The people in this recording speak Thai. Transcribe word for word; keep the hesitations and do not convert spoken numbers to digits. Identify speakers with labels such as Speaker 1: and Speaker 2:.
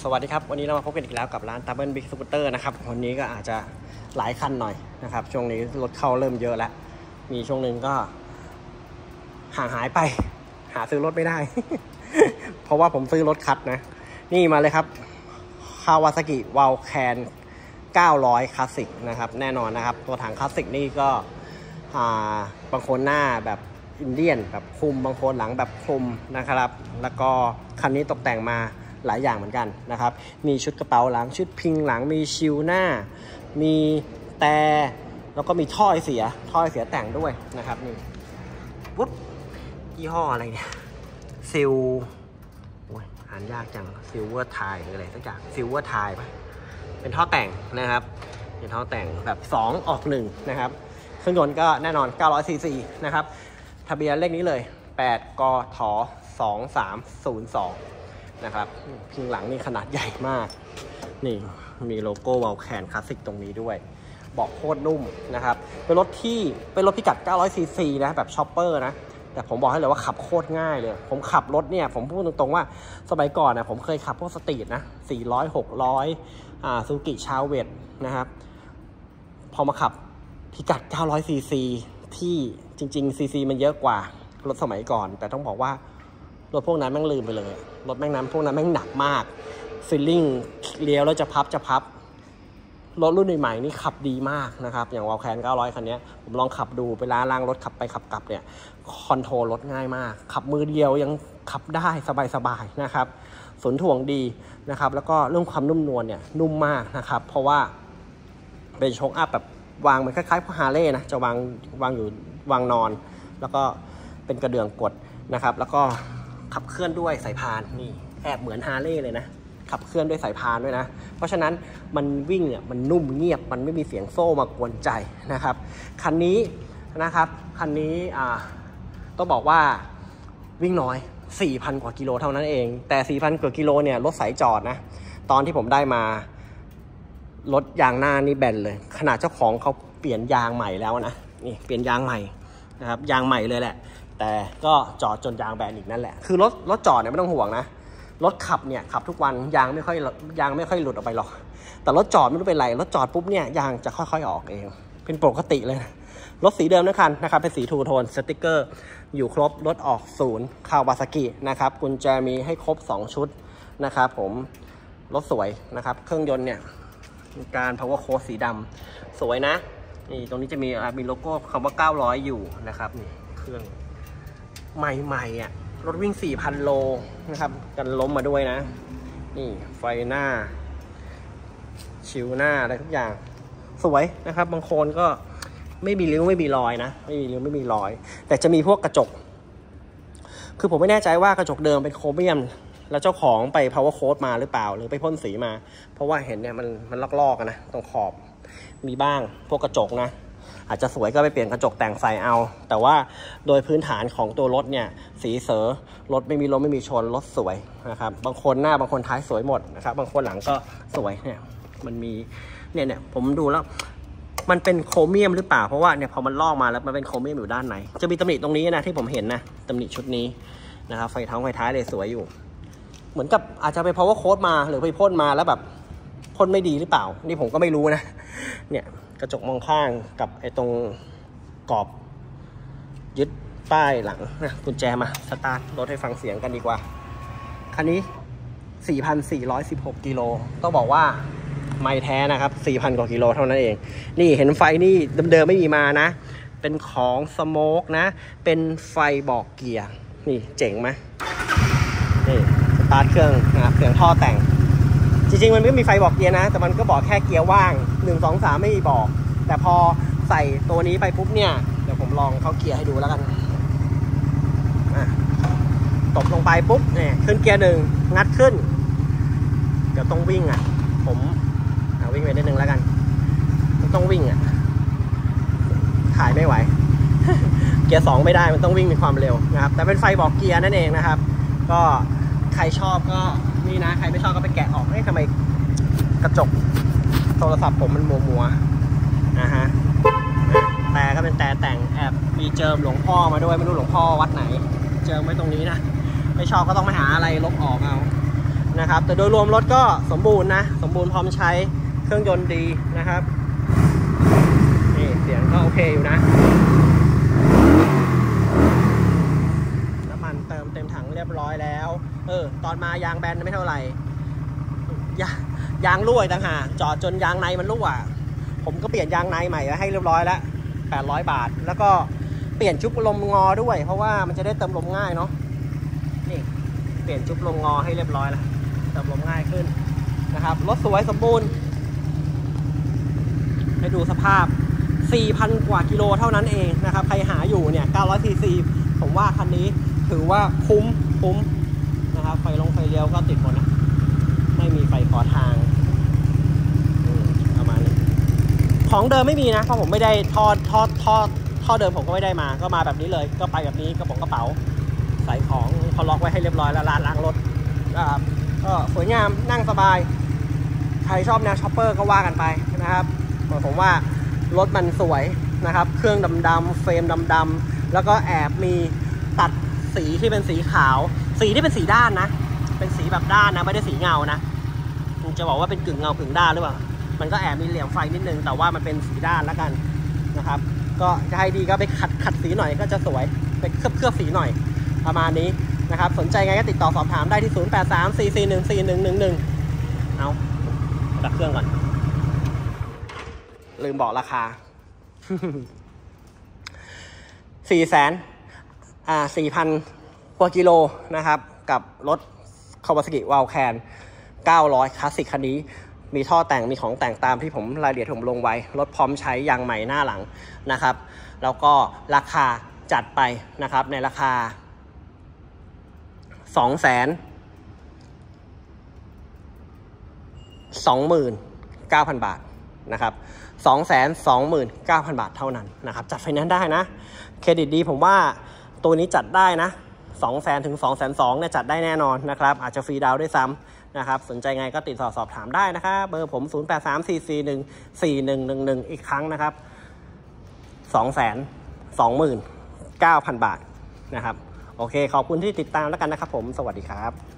Speaker 1: สวัสดีครับวันนี้เรามาพบกันอีกแล้วกับร้าน Double Big Scooter นะครับวันนี้ก็อาจจะหลายคันหน่อยนะครับช่วงนี้รถเข้าเริ่มเยอะแล้วมีช่วงหนึ่งก็ห่างหายไปหาซื้อรถไม่ได้ เพราะว่าผมซื้อรถคัดนะนี่มาเลยครับ Kawasaki Wildcat เก้าร้อยคลาสสิกนะครับแน่นอนนะครับตัวถังคลาสสิกนี่ก็บางคนหน้าแบบอินเดียนแบบคลุมบางคนหลังแบบคลุมนะครับแล้วก็คันนี้ตกแต่งมาหลายอย่างเหมือนกันนะครับมีชุดกระเป๋าหลังชุดพิงหลังมีชิลหน้ามีแต่แล้วก็มีท่อเสียท่อเสียแต่งด้วยนะครับนี่ปุ๊บยี่ห้ออะไรเนี่ยซิลโอ้ยอ่านยากจังซิลเวอร์ไทยหรืออะไรสักอย่างซิลเวอร์ไทยปะเป็นท่อแต่งนะครับเป็นท่อแต่งแบบสองออกหนึ่งนะครับเครื่องยนต์ก็แน่นอนเก้าร้อยซีซีนะครับทะเบียนเลขนี้เลยแปดกทสองสามศูนย์สองนะครับพิงหลังนี่ขนาดใหญ่มากนี่มีโลโก้วอลแคนคลาสสิกตรงนี้ด้วยเบาะโคตรนุ่มนะครับเป็นรถที่เป็นรถพิกัดเก้าร้อยซีซีนะแบบช็อปเปอร์นะแต่ผมบอกให้เลยว่าขับโคตรง่ายเลยผมขับรถเนี่ยผมพูดตรงๆว่าสมัยก่อนนะผมเคยขับพวกสตรีทนะสี่ร้อย หกร้อยอ่าซูซูกิชาเวตนะครับพอมาขับพิกัดเก้าร้อยซีซีที่จริงๆซีซีมันเยอะกว่ารถสมัยก่อนแต่ต้องบอกว่ารถพวกนั้นแม่งลืมไปเลยรถแม่งนั้นพวกนั้นแม่งหนักมากฟีลลิ่งเลี้ยวแล้วจะพับจะพับรถรุ่นใหม่ๆนี่ขับดีมากนะครับอย่างวอลแคนเก้าร้อยคันนี้ผมลองขับดูไปล้างล้างรถขับไปขับกลับเนี่ยคอนโทรลรถง่ายมากขับมือเดียวยังขับได้สบายๆนะครับศูนย์ถ่วงดีนะครับแล้วก็เรื่องความนุ่มนวลเนี่ยนุ่มมากนะครับเพราะว่าเป็นโชคอัพแบบวางเหมือนคล้ายๆพวกฮาร์เลย์นะจะวางวางอยู่วางนอนแล้วก็เป็นกระเดื่องกดนะครับแล้วก็ขับเคลื่อนด้วยสายพานนี่แอบเหมือนฮาร์เลย์เลยนะขับเคลื่อนด้วยสายพานด้วยนะเพราะฉะนั้นมันวิ่งเนี่ยมันนุ่มเงียบมันไม่มีเสียงโซ่มากวนใจนะครับคันนี้นะครับคันนี้อ่าต้องบอกว่าวิ่งน้อย สี่พัน กว่ากิโลเท่านั้นเองแต่ สี่พัน กว่ากิโลเนี่ยรถสายจอดนะตอนที่ผมได้มารถยางหน้านี่แบนเลยขนาดเจ้าของเขาเปลี่ยนยางใหม่แล้วนะนี่เปลี่ยนยางใหม่นะครับยางใหม่เลยแหละแต่ก็จอดจนยางแบนอีกนั่นแหละคือรถรถจอดเนี่ยไม่ต้องห่วงนะรถขับเนี่ยขับทุกวันยางไม่ค่อยยางไม่ค่อยหลุดออกไปหรอกแต่รถจอดไม่รู้เป็นไรรถจอดปุ๊บเนี่ยยางจะค่อยๆออกเองเป็นปกติเลยนะรถสีเดิมนะคันนะครับเป็นสีทูโทนสติกเกอร์อยู่ครบรถออกศูนย์คาวาซากินะครับกุญแจมีให้ครบสองชุดนะครับผมรถสวยนะครับเครื่องยนต์เนี่ยการ power code สีดำสวยนะนี่ตรงนี้จะมีมีโลโก้คำว่าเก้าร้อยอยู่นะครับนี่เครื่องใหม่ๆอ่ะรถวิ่ง สี่พัน โลนะครับกันล้มมาด้วยนะนี่ไฟหน้าชิวหน้าอะไรทุกอย่างสวยนะครับบางคนก็ไม่มีริ้วไม่มีรอยนะไม่มีริ้วไม่มีรอยแต่จะมีพวกกระจกคือผมไม่แน่ใจว่ากระจกเดิมเป็นโครเมียมแล้วเจ้าของไป power coat มาหรือเปล่าหรือไปพ่นสีมาเพราะว่าเห็นเนี่ยมันมันลอกๆกันนะตรงขอบมีบ้างพวกกระจกนะอาจจะสวยก็ไปเปลี่ยนกระจกแต่งใส่เอาแต่ว่าโดยพื้นฐานของตัวรถเนี่ยสีเสอรถไม่มีล้มไม่มีชนรถสวยนะครับบางคนหน้าบางคนท้ายสวยหมดนะครับบางคนหลังก็สวยเนี่ยมันมีเนี่ยเนี่ยผมดูแล้วมันเป็นโครเมียมหรือเปล่าเพราะว่าเนี่ยพอมันลอกมาแล้วมันเป็นโครเมียมอยู่ด้านในจะมีตำหนิตรงนี้นะที่ผมเห็นนะตำหนิชุดนี้นะครับไฟท้องไฟท้ายเลยสวยอยู่เหมือนกับอาจจะไป power coat มาหรือไปพ่นมาแล้วแบบพ่นไม่ดีหรือเปล่านี่ผมก็ไม่รู้นะเนี่ยกระจกมองข้างกับไอ้ตรงกรอบยึดป้ายหลังนะกุญแจมาสตาร์ทรถให้ฟังเสียงกันดีกว่าคันนี้ สี่พันสี่ร้อยสิบหก กิโลต้องบอกว่าไม่แท้นะครับ สี่พัน กว่ากิโลเท่านั้นเองนี่เห็นไฟนี่เดิมๆไม่มีมานะเป็นของสโมกนะเป็นไฟบอกเกียร์นี่เจ๋งไหมนี่สตาร์ทเครื่องนะครับเครื่องท่อแต่งจริงๆมันไม่มีไฟบอกเกียร์นะแต่มันก็บอกแค่เกียร์ว่างหนึ่ง สอง สามไม่มีบอกแต่พอใส่ตัวนี้ไปปุ๊บเนี่ยเดี๋ยวผมลองเข้าเกียร์ให้ดูแล้วกันตบลงไปปุ๊บเนี่ยขึ้นเกียร์หนึ่งงัดขึ้นเดี๋ยวต้องวิ่งอ่ะผมเอาวิ่งไปนิดนึงแล้วกันต้องวิ่งอ่ะถ่ายไม่ไหว เกียร์สองไม่ได้มันต้องวิ่งมีความเร็วนะครับแต่เป็นไฟบอกเกียร์นั่นเองนะครับก็ใครชอบก็นี่นะใครไม่ชอบก็ไปแกะออกเฮ้ยทำไมกระจกโทรศัพท์ผมมันมัวมัวนะฮะแต่ก็เป็นแต่แต่งแอบมีเจิมหลวงพ่อมาด้วยไม่รู้หลวงพ่อวัดไหนเจิมไว้ตรงนี้นะไม่ชอบก็ต้องไปหาอะไรลบออกเอานะครับแต่โดยรวมรถก็สมบูรณ์นะสมบูรณ์พร้อมใช้เครื่องยนต์ดีนะครับนี่เสียงก็โอเคอยู่นะน้ำมันเติมเต็มถังเรียบร้อยแล้วเออตอนมายางแบนไม่เท่าไหร่ยายางรั่วต่างหากจอดจนยางในมันรั่วผมก็เปลี่ยนยางในใหม่ให้เรียบร้อยแล้วแปดร้อยบาทแล้วก็เปลี่ยนชุบลมงอด้วยเพราะว่ามันจะได้เติมลมง่ายเนาะนี่เปลี่ยนชุบลมงอให้เรียบร้อยแล้วเติมลมง่ายขึ้นนะครับรถสวยสมบูรณ์ให้ดูสภาพ สี่พัน กว่ากิโลเท่านั้นเองนะครับใครหาอยู่เนี่ยเก้าร้อยซีซีผมว่าคันนี้ถือว่าคุ้มคุ้มนะครับไฟลงไฟเลี้ยวก็ติดหมดนะไม่มีไฟขอทางประมาณนี้ของเดิมไม่มีนะเพราะผมไม่ได้ทอดทอดทอดท่อเดิมผมก็ไม่ได้มาก็มาแบบนี้เลยก็ไปแบบนี้กระป๋องกระเป๋าใส่ของเขาล็อกไว้ให้เรียบร้อยแล้วร้านล้างรถนะครับก็สวยงามนั่งสบายใครชอบแนวช็อปเปอร์ก็ว่ากันไปนะครับผมว่ารถมันสวยนะครับเครื่องดำๆเฟรมดำๆแล้วก็แอบมีตัดสีที่เป็นสีขาวสีที่เป็นสีด้านนะเป็นสีแบบด้านนะไม่ได้สีเงานะจะบอกว่าเป็นกึ่งเงากึ่งด้านหรือเปล่ามันก็แอบมีเหลี่ยมไฟนิดนึงแต่ว่ามันเป็นสีด้านแล้วกันนะครับก็จะให้ดีก็ไปขัดขัดสีหน่อยก็จะสวยไปเคลือบเคลือบสีหน่อยประมาณนี้นะครับสนใจไงก็ติดต่อสอบถามได้ที่ศูนย์ แปด สาม สี่ สี่ หนึ่ง สี่ หนึ่ง หนึ่ง หนึ่งเอาดับเครื่องก่อนลืมบอกราคา สี่แสนอ่าสี่พันกว่ากิโลนะครับกับรถ Kawasaki Wildcan เก้าร้อยคลาสสิกคันนี้มีท่อแต่งมีของแต่งตามที่ผมรายละเอียดผมลงไว้รถพร้อมใช้ยางใหม่หน้าหลังนะครับแล้วก็ราคาจัดไปนะครับในราคา สองแสนสองหมื่นเก้าพัน บาทนะครับ สองแสนสองหมื่นเก้าพัน บาทเท่านั้นนะครับจัดไฟแนนซ์ได้นะเครดิตดีผมว่าตัวนี้จัดได้นะ สองแสน ถึง สองแสนสองหมื่น เนี่ยจัดได้แน่นอนนะครับอาจจะฟรีดาวน์ด้วยซ้ำนะครับสนใจไงก็ติดต่อสอบถามได้นะครับเบอร์ผม ศูนย์ แปด สาม สี่ สี่ หนึ่ง สี่ หนึ่ง หนึ่ง หนึ่ง อีกครั้งนะครับ สองแสนสองหมื่นเก้าพัน บาทนะครับโอเคขอบคุณที่ติดตามแล้วกันนะครับผมสวัสดีครับ